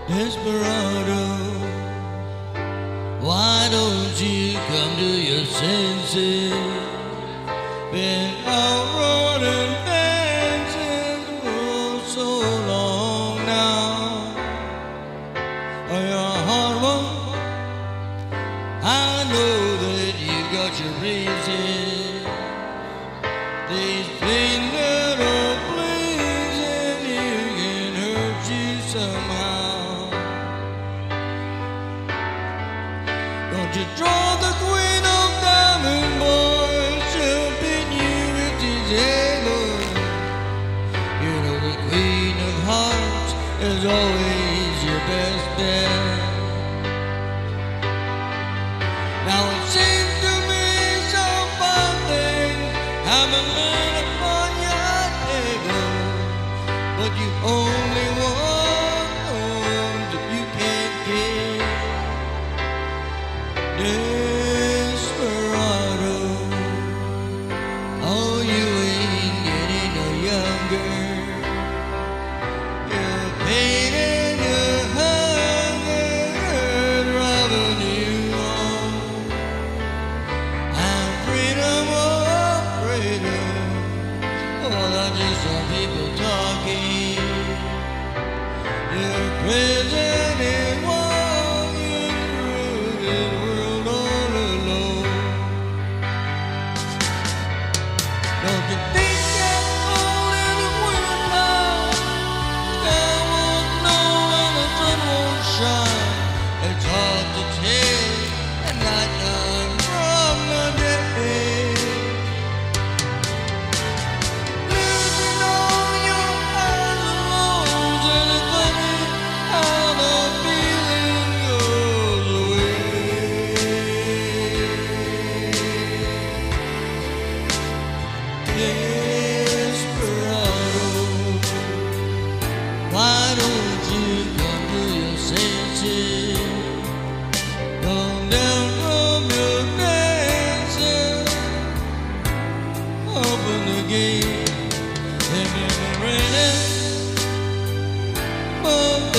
Desperado, why don't you come to your senses? Been out running, dancing for so long now. Oh, you're hard one. I know that you got your reasons. These things that are pleasing you can hurt you somehow. Don't you draw the queen of diamond, boy, she'll pin you with his hammer. You know the queen of hearts is always your best bet. Now it seems to me some fun things haven't been upon your table, but you only want those that you can't get. Desperado, oh, you ain't getting no younger. Your pain and your hunger driving you on. And freedom, oh, freedom, oh, that's just some people talking. Your prison is walking through this world all alone. Don't you think that all in the wintertime, sky won't know when the sun won't shine? It's hard to tell at night time from the day. Losing all your highs and lows, and it's funny how the feeling goes away. Desperado, why don't you come to your senses? Come down from your dancing, open the gate, and in the raining,